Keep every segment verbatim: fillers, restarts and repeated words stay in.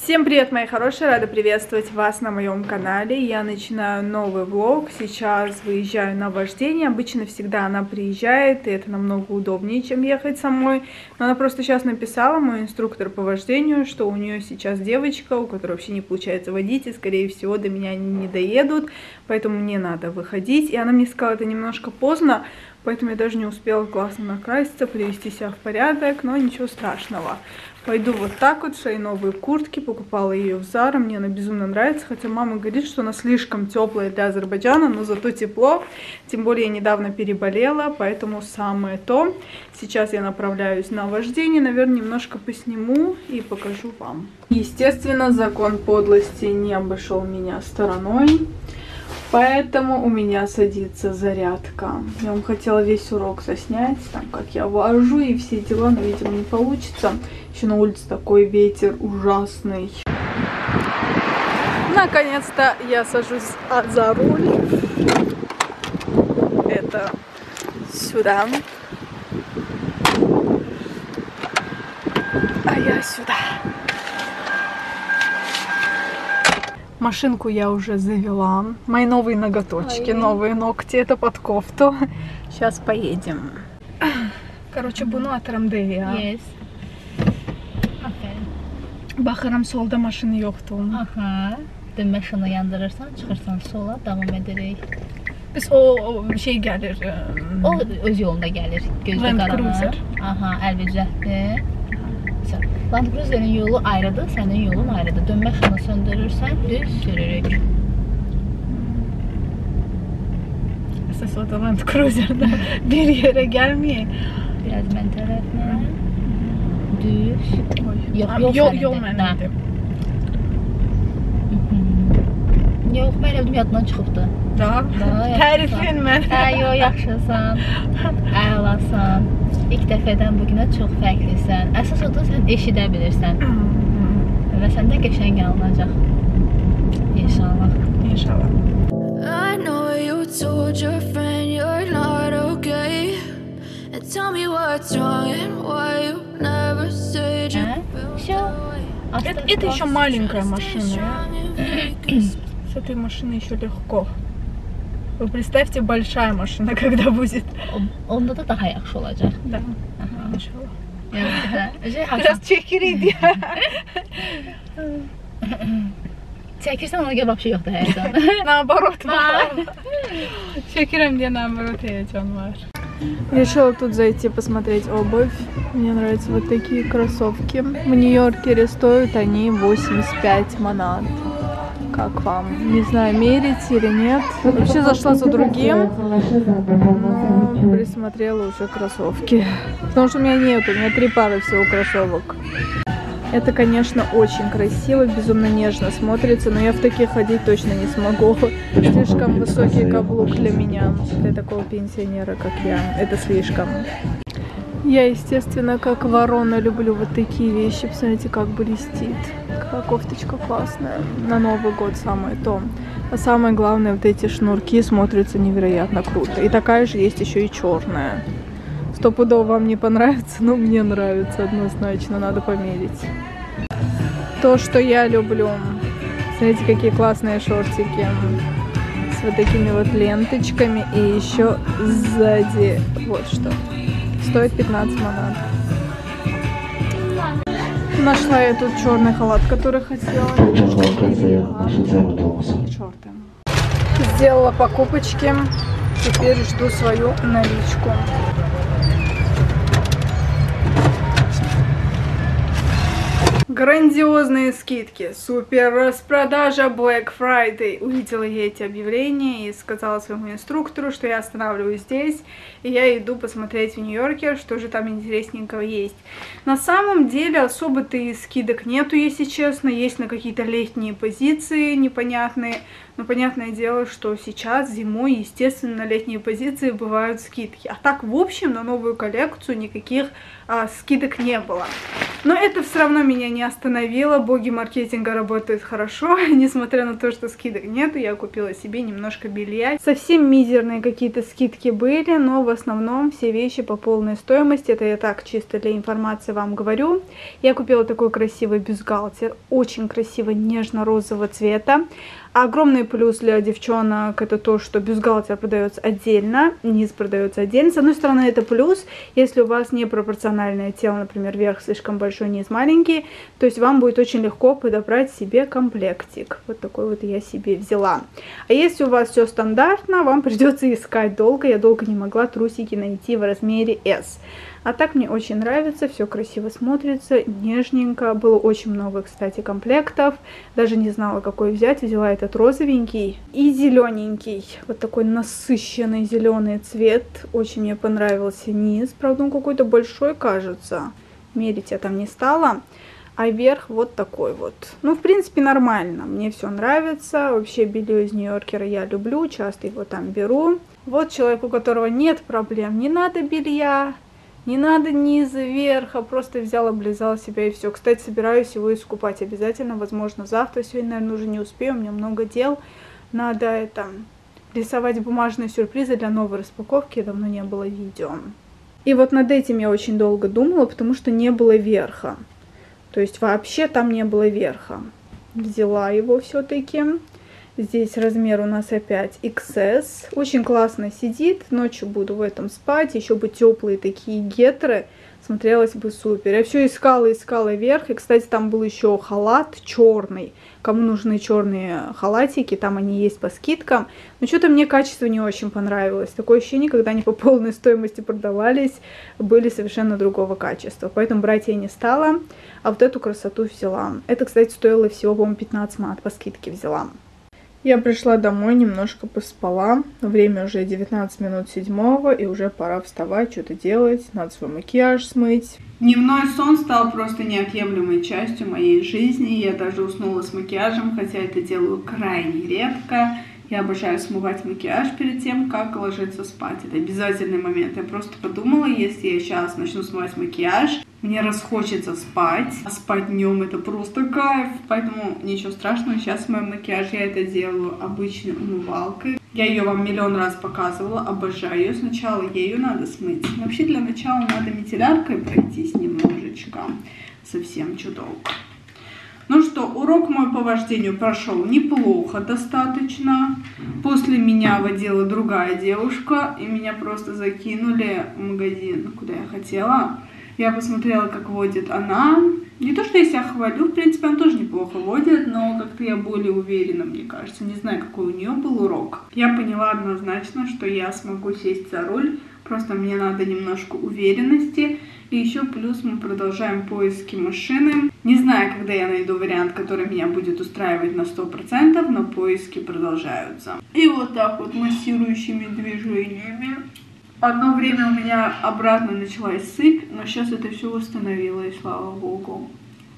Всем привет, мои хорошие! Рада приветствовать вас на моем канале. Я начинаю новый влог. Сейчас выезжаю на вождение. Обычно всегда она приезжает, и это намного удобнее, чем ехать самой. Но она просто сейчас написала, мой инструктор по вождению, что у нее сейчас девочка, у которой вообще не получается водить, и, скорее всего, до меня они не доедут. Поэтому мне надо выходить. И она мне сказала, это немножко поздно, поэтому я даже не успела классно накраситься, привести себя в порядок, но ничего страшного. Пойду вот так вот, в свои новые куртки, покупала ее в Zara, мне она безумно нравится, хотя мама говорит, что она слишком теплая для Азербайджана, но зато тепло, тем более я недавно переболела, поэтому самое то. Сейчас я направляюсь на вождение, наверное, немножко посниму и покажу вам. Естественно, закон подлости не обошел меня стороной. Поэтому у меня садится зарядка. Я вам хотела весь урок заснять, там, как я вожу и все дела, но, видимо, не получится. Еще на улице такой ветер ужасный. Наконец-то я сажусь за руль. Это сюда. А я сюда. Машинку я уже завела. Мои новые ноготочки, Ой. новые ногти. Это под кофту. Сейчас поедем. Короче, bunu atarımda ya. Yes. Aferin. Baxıram solda maşını yoxdur. Aha. Dönmə şunu yandırırsan, çıxırsan sola, davam edərək. Biz o, o şey gəlir. O öz yolunda gəlir. Gözdə qaranır. Aha, əl düzəltdi. Land Cruiser'in yolu ayrıdır, sənin yolun ayrıdır. Dönmə şunu söndürürsən, düz sürürük. Əsas o da Land Cruiser'da bir yerə gəlməyək. Biraz mən tərəflə. Düz. Yox, yol, yol mənimdir. Yox, mən elə bildim yadından çıxıbdı. Da? Tərifin mən. Hə, yox, yaxşısan. Əlasan. İlk dəfədən bugünə çox fərqlisən. Əsas odur, sən eşidə bilirsən. Və səndə qəşəng alınacaq. İnşallah. İnşallah. I know you told your friend you're not okay. And tell me what's wrong and why you never said you felt away. Это, это еще маленькая машина. С этой машиной еще легко. Вы представьте, большая машина, когда будет. Onda da daha yaxşı olacaq. Да. İnşallah. Biraz çəkiriydi. Çəkirsən ona görə vəbşə yoxdur həyəcan. Наоборот, çəkirəm deyə наоборот həyəcan var. Решила тут зайти посмотреть обувь. Мне нравятся вот такие кроссовки. В Нью-Йорке стоят они восемьдесят пять манат. Как вам? Не знаю, мерить или нет. Вообще зашла за другим, но присмотрела уже кроссовки. Потому что у меня нет, у меня три пары всего кроссовок. Это, конечно, очень красиво, безумно нежно смотрится, но я в таких ходить точно не смогу. Слишком высокий каблук для меня, для такого пенсионера, как я. Это слишком. Я, естественно, как ворона, люблю вот такие вещи. Посмотрите, как блестит. Какая кофточка классная. На Новый год самое то. А самое главное, вот эти шнурки смотрятся невероятно круто. И такая же есть еще и черная. Стопудово вам не понравится, но мне нравится однозначно. Надо померить. То, что я люблю. Смотрите, какие классные шортики. С вот такими вот ленточками. И еще сзади вот что. Стоит пятнадцать манат. Нашла я тут черный халат, который хотела. Шорты. Сделала покупочки. Теперь жду свою наличку. Грандиозные скидки, супер распродажа Black Friday. Увидела я эти объявления и сказала своему инструктору, что я останавливаюсь здесь, и я иду посмотреть в Нью-Йорке, что же там интересненького есть. На самом деле особо-то и скидок нету, если честно, есть на какие-то летние позиции непонятные. Но понятное дело, что сейчас зимой, естественно, на летние позиции бывают скидки. А так, в общем, на новую коллекцию никаких а, скидок не было. Но это все равно меня не остановило. Боги маркетинга работают хорошо. Несмотря на то, что скидок нет, я купила себе немножко белья. Совсем мизерные какие-то скидки были, но в основном все вещи по полной стоимости. Это я так чисто для информации вам говорю. Я купила такой красивый бюстгальтер. Очень красиво, нежно-розового цвета. Огромный плюс для девчонок это то, что бюстгальтер продается отдельно, низ продается отдельно. С одной стороны, это плюс, если у вас непропорциональное тело, например, верх слишком большой, низ маленький, то есть вам будет очень легко подобрать себе комплектик. Вот такой вот я себе взяла. А если у вас все стандартно, вам придется искать долго. Я долго не могла трусики найти в размере эс. А так мне очень нравится, все красиво смотрится, нежненько. Было очень много, кстати, комплектов. Даже не знала, какой взять. Взяла этот розовенький и зелененький. Вот такой насыщенный зеленый цвет. Очень мне понравился низ. Правда, он какой-то большой, кажется. Мерить я там не стала. А верх вот такой вот. Ну, в принципе, нормально. Мне все нравится. Вообще, белье из Нью-Йоркера я люблю. Часто его там беру. Вот человек, у которого нет проблем. Не надо белья. Не надо низа, верха, просто взял, облизал себя и все. Кстати, собираюсь его искупать обязательно, возможно, завтра. Сегодня, наверное, уже не успею, у меня много дел. Надо это рисовать бумажные сюрпризы для новой распаковки, давно не было видео. И вот над этим я очень долго думала, потому что не было верха. То есть вообще там не было верха. Взяла его все-таки. Здесь размер у нас опять икс эс. Очень классно сидит. Ночью буду в этом спать. Еще бы теплые такие гетры. Смотрелось бы супер. Я все искала, искала вверх. И, кстати, там был еще халат черный. Кому нужны черные халатики, там они есть по скидкам. Но что-то мне качество не очень понравилось. Такое ощущение, когда они по полной стоимости продавались, были совершенно другого качества. Поэтому брать я не стала. А вот эту красоту взяла. Это, кстати, стоило всего, по-моему, пятнадцать мат. По скидке взяла. Я пришла домой, немножко поспала. Время уже девятнадцать минут седьмого, и уже пора вставать, что-то делать. Надо свой макияж смыть. Дневной сон стал просто неотъемлемой частью моей жизни. Я даже уснула с макияжем, хотя это делаю крайне редко. Я обожаю смывать макияж перед тем, как ложиться спать. Это обязательный момент. Я просто подумала, если я сейчас начну смывать макияж, мне расхочется спать. А спать днем это просто кайф. Поэтому ничего страшного. Сейчас в моем макияже я это делаю обычной умывалкой. Я ее вам миллион раз показывала. Обожаю ее. Сначала ею надо смыть. Вообще для начала надо мицелляркой пройтись немножечко. Совсем чуток. Ну что, урок мой по вождению прошел неплохо достаточно. После меня водила другая девушка, и меня просто закинули в магазин, куда я хотела. Я посмотрела, как водит она. Не то, что я себя хвалю, в принципе, она тоже неплохо водит, но как-то я более уверена, мне кажется. Не знаю, какой у нее был урок. Я поняла однозначно, что я смогу сесть за руль. Просто мне надо немножко уверенности. И еще плюс мы продолжаем поиски машины. Не знаю, когда я найду вариант, который меня будет устраивать на сто процентов, но поиски продолжаются. И вот так вот массирующими движениями. Одно время у меня обратно началась сыпь, но сейчас это все восстановилось, слава богу.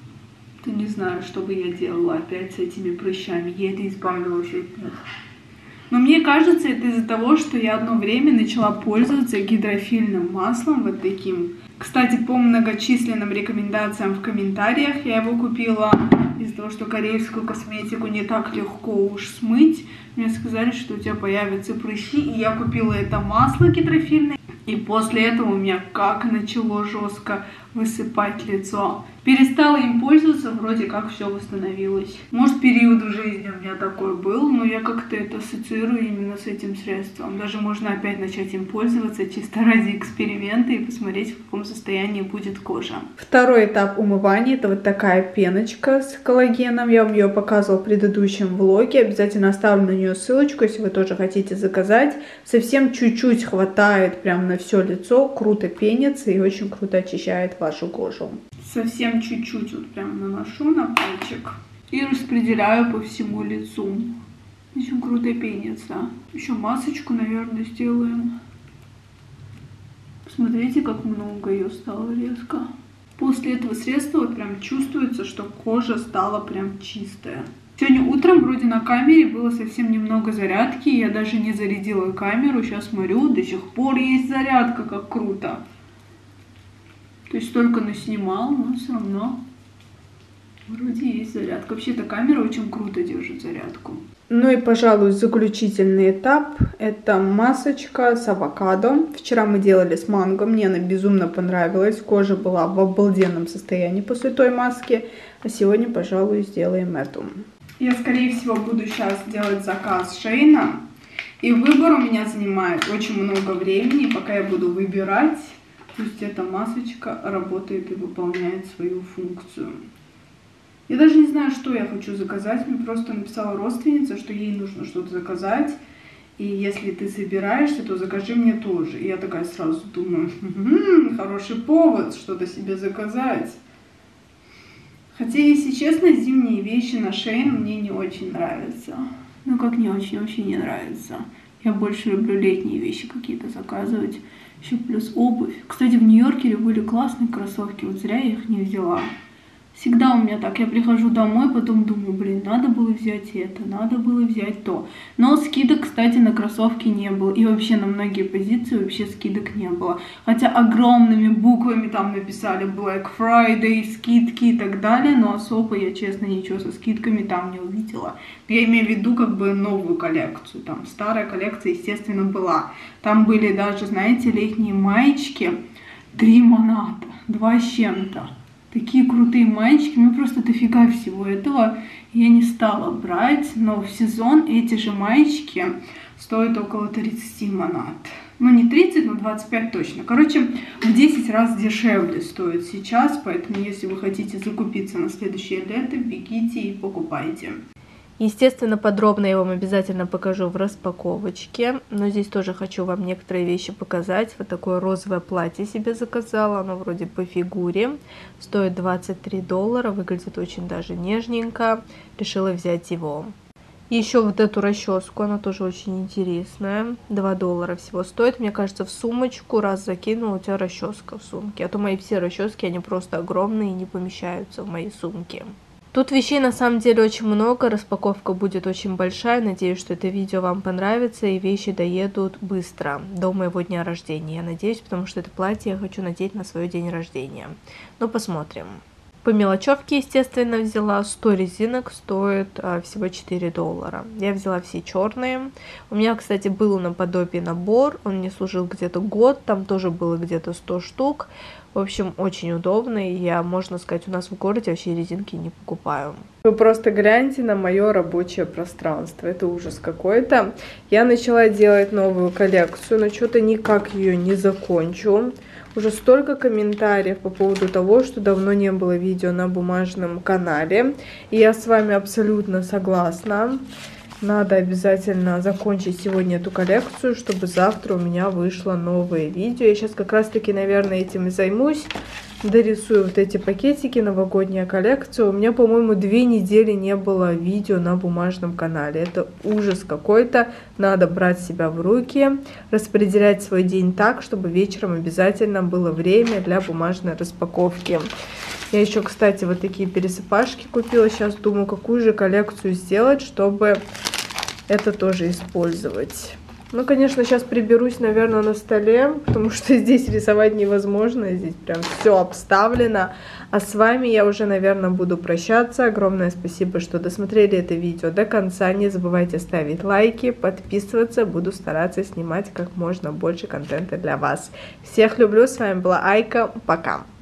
То не знаю, что бы я делала опять с этими прыщами. Я это избавилась от них. Но мне кажется, это из-за того, что я одно время начала пользоваться гидрофильным маслом, вот таким. Кстати, по многочисленным рекомендациям в комментариях я его купила из-за того, что корейскую косметику не так легко уж смыть. Мне сказали, что у тебя появятся прыщи, и я купила это масло гидрофильное. И после этого у меня как начало жестко высыпать лицо. Перестала им пользоваться, вроде как все восстановилось. Может, период в жизни у меня такой был, но я как-то это ассоциирую именно с этим средством. Даже можно опять начать им пользоваться чисто ради эксперимента и посмотреть, в каком состоянии будет кожа. Второй этап умывания — это вот такая пеночка с коллагеном. Я вам ее показывала в предыдущем влоге. Обязательно оставлю на нее ссылочку, если вы тоже хотите заказать. Совсем чуть-чуть хватает прям на все лицо. Круто пенится и очень круто очищает вашу кожу. Совсем чуть-чуть вот прям наношу на пальчик и распределяю по всему лицу. Очень круто пенится. Еще масочку, наверное, сделаем. Посмотрите, как много ее стало резко. После этого средства вот прям чувствуется, что кожа стала прям чистая. Сегодня утром вроде на камере было совсем немного зарядки. Я даже не зарядила камеру. Сейчас смотрю, до сих пор есть зарядка, как круто. То есть только наснимал, но все равно Вроде есть зарядка. Вообще-то камера очень круто держит зарядку. Ну и, пожалуй, заключительный этап. Это масочка с авокадо. Вчера мы делали с манго. Мне она безумно понравилась. Кожа была в обалденном состоянии после той маски. А сегодня, пожалуй, сделаем эту. Я, скорее всего, буду сейчас делать заказ Шейна. И выбор у меня занимает очень много времени. Пока я буду выбирать, пусть эта масочка работает и выполняет свою функцию. Я даже не знаю, что я хочу заказать. Мне просто написала родственница, что ей нужно что-то заказать. И если ты собираешься, то закажи мне тоже. И я такая сразу думаю, м-м, хороший повод что-то себе заказать. Хотя, если честно, зимние вещи на Shein мне не очень нравятся. Ну, как не очень, вообще не нравится. Я больше люблю летние вещи какие-то заказывать. Еще плюс обувь. Кстати, в Нью-Йорке были классные кроссовки. Вот зря я их не взяла. Всегда у меня так, я прихожу домой, потом думаю, блин, надо было взять это, надо было взять то. Но скидок, кстати, на кроссовки не было. И вообще на многие позиции вообще скидок не было. Хотя огромными буквами там написали Black Friday, скидки и так далее. Но особо я, честно, ничего со скидками там не увидела. Я имею в виду как бы новую коллекцию. Там старая коллекция, естественно, была. Там были даже, знаете, летние маечки. Три маната, два с чем-то. Такие крутые маечки, мне просто дофига всего этого я не стала брать, но в сезон эти же маечки стоят около тридцати манат. Ну не тридцать, но двадцать пять точно. Короче, в десять раз дешевле стоит сейчас, поэтому если вы хотите закупиться на следующее лето, бегите и покупайте. Естественно, подробно я вам обязательно покажу в распаковочке, но здесь тоже хочу вам некоторые вещи показать. Вот такое розовое платье себе заказала, оно вроде по фигуре, стоит двадцать три доллара, выглядит очень даже нежненько, решила взять его. Еще вот эту расческу, она тоже очень интересная, два доллара всего стоит, мне кажется, в сумочку раз закинул, у тебя расческа в сумке, а то мои все расчески, они просто огромные и не помещаются в мои сумки. Тут вещей на самом деле очень много, распаковка будет очень большая, надеюсь, что это видео вам понравится и вещи доедут быстро, до моего дня рождения, я надеюсь, потому что это платье я хочу надеть на свой день рождения. Ну, посмотрим. По мелочевке, естественно, взяла сто резинок, стоит а, всего четыре доллара. Я взяла все черные. У меня, кстати, был наподобие набор, он мне служил где-то год, там тоже было где-то сто штук. В общем, очень удобно, и я, можно сказать, у нас в городе вообще резинки не покупаю. Вы просто гляньте на мое рабочее пространство, это ужас какой-то. Я начала делать новую коллекцию, но что-то никак ее не закончу. Уже столько комментариев по поводу того, что давно не было видео на бумажном канале. И я с вами абсолютно согласна. Надо обязательно закончить сегодня эту коллекцию, чтобы завтра у меня вышло новое видео. Я сейчас как раз таки, наверное, этим и займусь. Дорисую вот эти пакетики, новогодняя коллекция. У меня, по-моему, две недели не было видео на бумажном канале. Это ужас какой-то. Надо брать себя в руки, распределять свой день так, чтобы вечером обязательно было время для бумажной распаковки. Я еще, кстати, вот такие пересыпашки купила. Сейчас думаю, какую же коллекцию сделать, чтобы это тоже использовать. Ну, конечно, сейчас приберусь, наверное, на столе, потому что здесь рисовать невозможно. Здесь прям все обставлено. А с вами я уже, наверное, буду прощаться. Огромное спасибо, что досмотрели это видео до конца. Не забывайте ставить лайки, подписываться. Буду стараться снимать как можно больше контента для вас. Всех люблю. С вами была Айка. Пока.